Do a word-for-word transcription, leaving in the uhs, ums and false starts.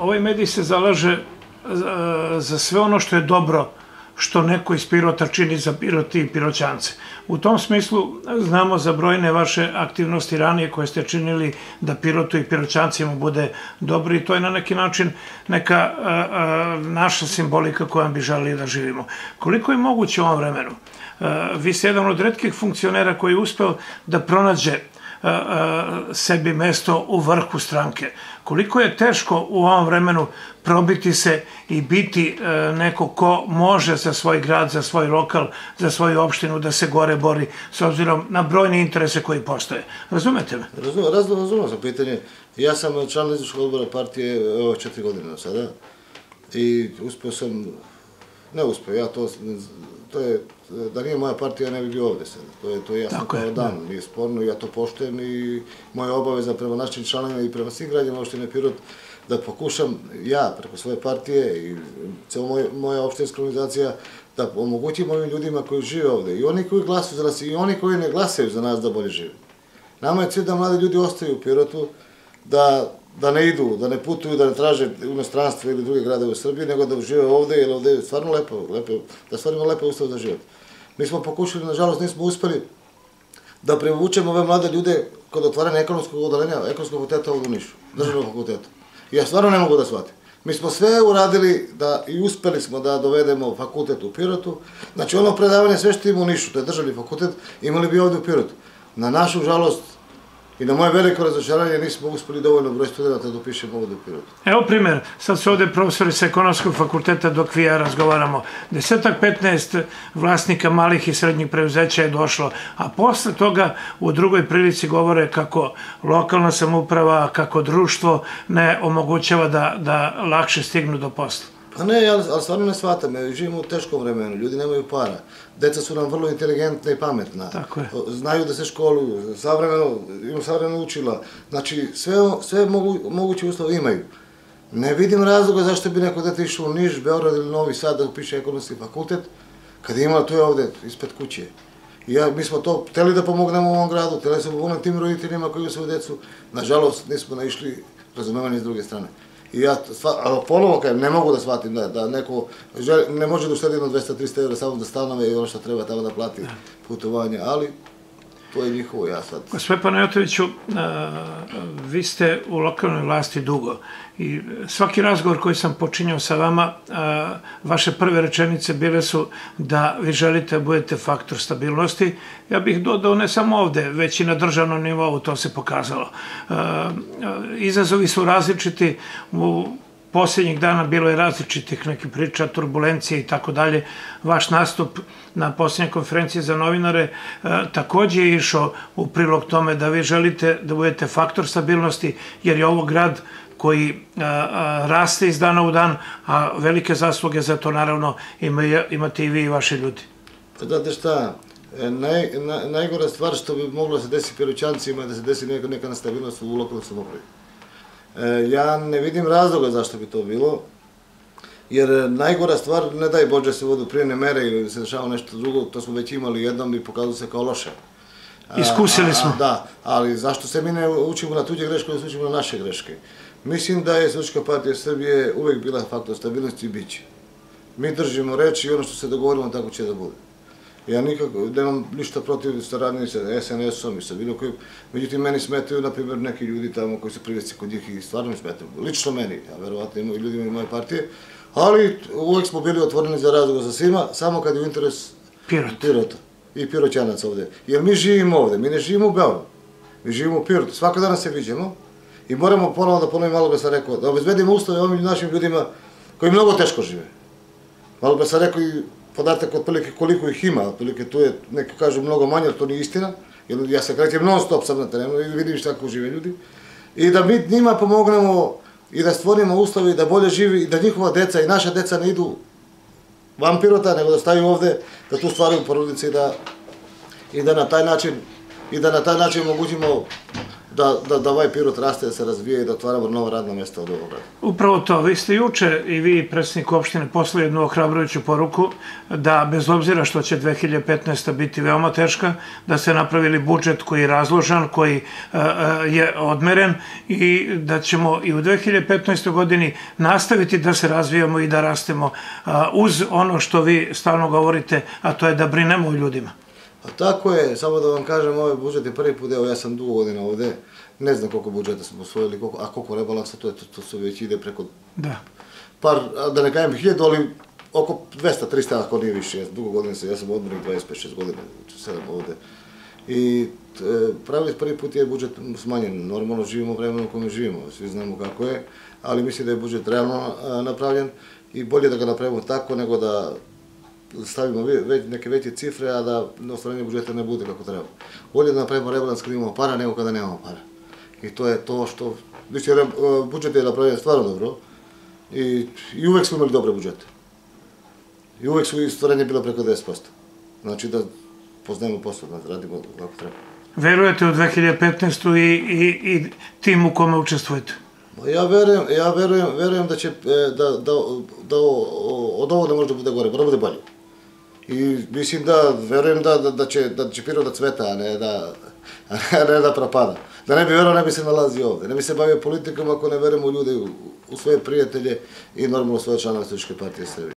ovaj medij se zalaže za sve ono što je dobro što neko iz Pirota čini za Pirot i Piroćance. U tom smislu znamo za brojne vaše aktivnosti ranije koje ste činili da Pirotu i Piroćancima bude dobro i to je na neki način neka naša simbolika kojom bi želeli da živimo. Koliko je moguće u ovom vremenu? Vi ste jedan od retkih funkcionera koji je uspeo da pronađe sebi mesto u vrhu stranke. Koliko je teško u ovom vremenu probiti se i biti neko ko može za svoj grad, za svoj lokal, za svoju opštinu da se gore bori s obzirom na brojne interese koji postoje. Razumete me? Razumem za pitanje. Ja sam član izvršnog odbora partije četiri godine do sada i uspeo sam, ne uspeo, ja to, to je, da nije moja partija, ne bi bio ovde sada. To je, to je jasno kao dan, nije sporno, ja to poštujem i moja obaveza prema našim članovima i prema svim građanima opštine Pirot da pokušam ja preko svoje partije i celo moja opštinska organizacija da omogućim ovim ljudima koji žive ovde i oni koji glasuju za nas i oni koji ne glasaju za nas da bolje žive. Nama je cilj da mladi ljudi ostaju u Pirotu, da da ne idu, da ne putuju, da ne traže u inostranstvo ili druge gradove u Srbiji, nego da žive ovde, jer ovde je stvarno lepo, da stvarno lepo ustav za život. Mi smo pokušali, nažalost nismo uspeli da privučemo ove mlade ljude kod otvaranja ekonomskog odeljenja, ekonomskog fakulteta ovdje u Nišu, državnog fakulteta. Ja stvarno ne mogu da shvatim. Mi smo sve uradili da i uspeli smo da dovedemo fakultet u Pirotu. Znači ono predavanje sve što ima u Nišu, to je državni fakultet, imali bi ovdje u Pirotu. Na našu žalost i na moje veliko razočaranje nismo uspeli dovoljno broj studenta da dopišemo ovdje u Pirotu. Evo primer, sad su ovdje profesori sa ekonomskog fakulteta dok vi ja razgovaramo. Desetak, petnaest vlasnika malih i srednjih preduzeća je došlo, a posle toga u drugoj prilici govore kako lokalna samouprava, kako društvo ne omogućava da lakše stignu do posla. Pa ne, ali stvarno ne shvatam, živimo u teškom vremenu, ljudi nemaju para, deca su nam vrlo inteligentna i pametna, znaju da se školuju, imaju savremeno učila, znači sve moguće uslove imaju. Ne vidim razloga zašto bi neko dete išao u Niš, Beograd ili Novi Sad da upiše ekonomski fakultet, kad ima tu je ovde, ispred kuće. I mi smo to hteli da pomognemo u ovom gradu, hteli smo pomognemo tim roditeljima koji imaju svoju decu, nažalost nismo naišli razumevanje s druge strane. I ja, ponovo kajem, ne mogu da shvatim da neko ne može da uštedi jedno dvesta do trista evra samo da stanove i ono što treba tamo da plati putovanje, ali to je njihovo, ja sad. Gospodine Panajotoviću, vi ste u lokalnoj vlasti dugo i svaki razgovor koji sam počinjao sa vama, vaše prve rečenice bile su da vi želite da budete faktor stabilnosti. Ja bih dodao ne samo ovde, već i na državnom nivou, to se pokazalo. Izazovi su različiti, u posljednjih dana bilo je različitih nekih priča, turbulencije i tako dalje. Vaš nastup na posljednjoj konferenciji za novinare također je išao u prilog tome da vi želite da budete faktor stabilnosti, jer je ovo grad koji raste iz dana u dan, a velike zasluge za to naravno imate i vi i vaši ljudi. Pa znate šta, najgora stvar što bi moglo da se desi Piroćancima je da se desi neka nestabilnost u lokalnoj samoupravi. Ja ne vidim razloga zašto bi to bilo, jer najgora stvar, ne daj Bože se vodu prijene mere ili se dešava nešto drugo, to smo već imali jednom i pokazalo se kao loše. Iskusili smo. Da, ali zašto se mi ne učimo na tuđe greške, ne se učimo na naše greške? Mislim da je Socijalistička partija Srbije uvek bila faktor stabilnosti i bit će. Mi držimo reči i ono što se dogovorimo tako će da bude. Ja nikako nemam ništa protiv saradnje sa es en es-om i sa bilo kojim, međutim meni smetaju, na primjer, neki ljudi tamo koji su privesti kod njih i stvarno mi smetaju. Lično meni, a verovatno i ljudima i moje partije, ali uvek smo bili otvoreni za razgovor sa svima, samo kad je u interes Pirota i Piroćanaca ovde. Jer mi živimo ovde, mi ne živimo u Beogradu, mi živimo u Pirotu, svaka dana se viđemo i moramo ponovo da ponovim, malo ga sam rekao, da obezbedimo uslove ovim našim ljudima koji mnogo teško žive. Malo ga sam rekao i podatak otprilike koliko ih ima, otprilike tu je, neki kažu mnogo manje, ali to nije istina, jer ja se krećem non stop sad na terenu i vidim šta kako žive ljudi, i da mi njima pomognemo i da stvorimo uslovi da bolje živi i da njihova deca i naša deca ne idu van Pirota, nego da staju ovde, da tu stvaraju porodice i da na taj način i da na taj način omogućimo da, da, da ovaj Pirot raste, da se razvije i da otvaramo nova radna mjesta od ovog grada. Upravo to. Vi ste juče i vi, predsjednik opštine, poslali jednu ohrabrujuću poruku da bez obzira što će dve hiljade petnaesta. biti veoma teška, da ste napravili budžet koji je razložan, koji je odmeren i da ćemo i u dve hiljade petnaestoj. godini nastaviti da se razvijamo i da rastemo uz ono što vi stalno govorite, a to je da brinemo o ljudima. A tako je, samo da vam kažem, ovaj budžet je prvi put, evo ja sam dugo godina ovde, ne znam koliko budžeta smo osvojili, a koliko rebalansa, to, to, to se već ide preko da. par, da ne kajem hiljadu, ali oko dvesta trista ako nije više, ja dugo godina sam, ja sam odmornik dvadeset pet šest godina, sedam ovde. I pravili prvi put je budžet smanjen, normalno živimo vremenu u kome živimo, svi znamo kako je, ali mislim da je budžet realno napravljen i bolje da ga napravimo tako nego da stavimo neke veće cifre, a da ostvarenje budžeta ne bude kako treba. Bolje da napravimo rebalans kada imamo para nego kada nemamo para. I to je to što... Mislim, budžet je napravljen stvarno dobro i, i uvek smo imali dobre budžete. I uvek su stvarenje bilo preko deset posto. Znači da poznajemo posao, da radimo kako treba. Verujete u dve hiljade petnaestu. i, i, i tim u kome učestvujete? Ja verujem, ja verujem, verujem da će, da, da, da od ovo ne može da bude gore, da bude bolje. I mislim da, verujem da, da, da, će, da će Pirot da cveta, a ne da, a ne da propada. Da ne bi verovao, ne bi se nalazio ovde. Ne bi se bavio politikom ako ne verujemo u ljude, u, u svoje prijatelje i normalno u svoje članove Socijalističke partije Srbije.